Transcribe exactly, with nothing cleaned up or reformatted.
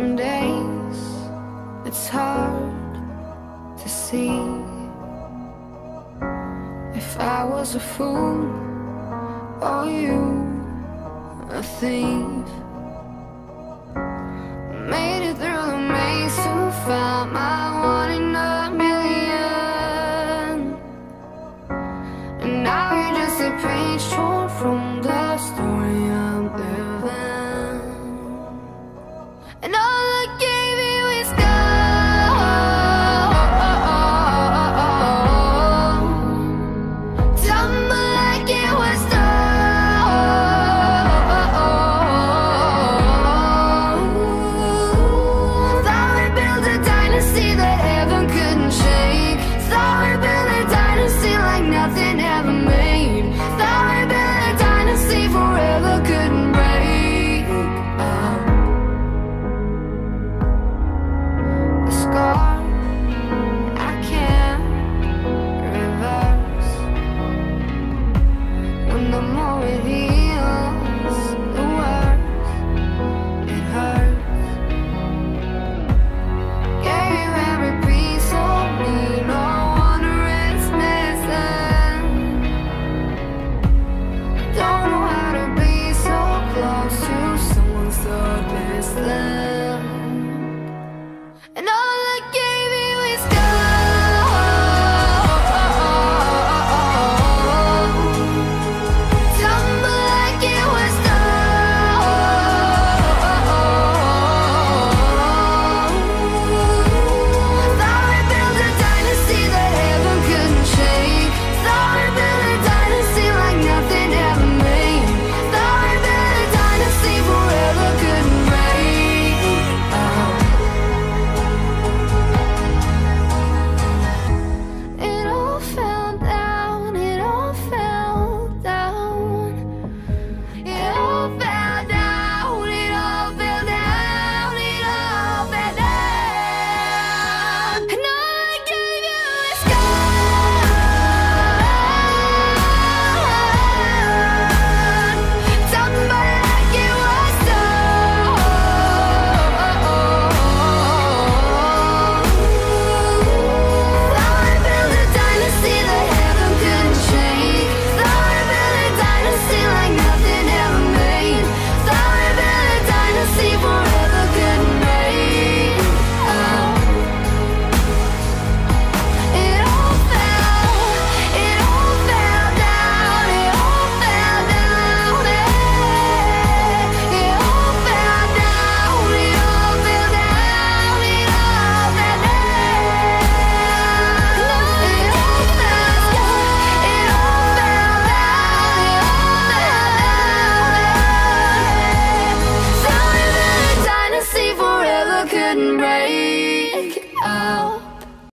Some days it's hard to see. If I was a fool or you a thief, made it through the maze to find my one in a million. And now you're just a page torn from the story.